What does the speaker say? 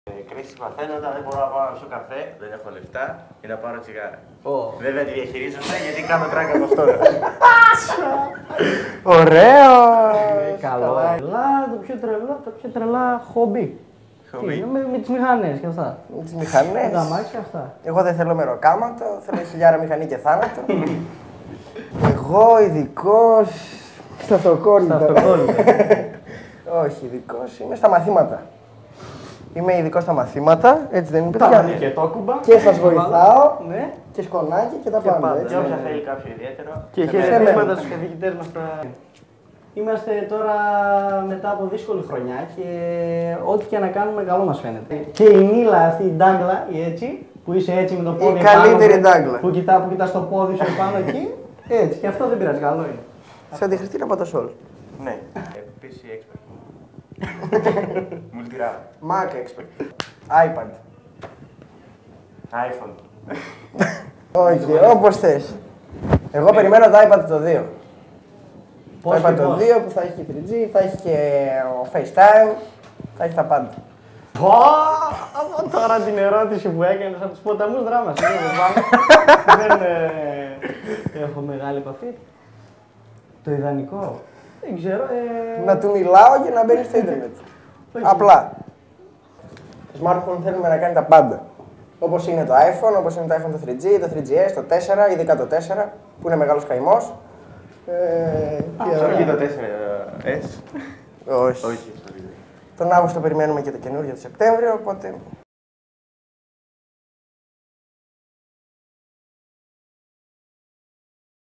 Κρίση παθαίνω όταν δεν μπορώ να πάω να πιω καφέ, δεν έχω λεφτά ή να πάρω τσιγάρα. Βέβαια τη διαχειρίζομαι γιατί κάνω τράκα από αυτό. Ωραίο! Καλό. Το πιο τρελά χόμπι. Με τις μηχανές και αυτά. Με τις μηχανές. Με τα μάξια και αυτά. Εγώ δεν θέλω μεροκάματο, θέλω χιλιάρα μηχανή και θάνατο. Εγώ ειδικός στα αυτοκόλλητα. Όχι, ειδικός είμαι στα μαθήματα. Είμαι ειδικός στα μαθήματα, έτσι δεν είναι παιδιά. Και το κουμπά. Και σας βοηθάω Ναι. και σκονάκι και τα πάντα. Και όποια θέλει κάποιο ιδιαίτερο. Και χαιρετίσματα στους καθηγητές μας. Είμαστε τώρα μετά από δύσκολη χρονιά και ό,τι και να κάνουμε καλό μας φαίνεται. Και η Μίλα, αυτή η ντάγκλα, η έτσι, που είσαι έτσι με το πόδι Η καλύτερη ντάγκλα. που κοιτάς το πόδι σου πάνω εκεί, έτσι. Και αυτό δεν πειράζει, καλό είναι. Σε τη Χριστίνα Πατασόλ. Ναι. PC expert. Multi-RAM. Mac expert. iPad. iPhone. Όχι, όπως θες. Εγώ περιμένω το iPad το 2. Το iPad το 2 που θα έχει και 3G, θα έχει και FaceTime, θα έχει τα πάντα. Τώρα την ερώτηση που έκανες από τους ποταμούς δράμας. Δεν έχω μεγάλη επαφή. Το ιδανικό. Δεν ξέρω. Να του μιλάω και να μπαίνει στο ίντερνετ. Απλά. Το smartphone θέλουμε να κάνει τα πάντα. Όπως είναι το iPhone, όπως είναι το iPhone το 3G, το 3GS, το 4, ειδικά το 4, που είναι μεγάλος καημός. Όχι το 4S. Όχι. Τον Αύγουστο περιμένουμε και το καινούργιο το Σεπτέμβριο, οπότε